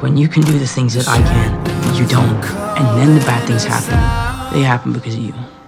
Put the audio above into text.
When you can do the things that I can, you don't. And then the bad things happen. They happen because of you.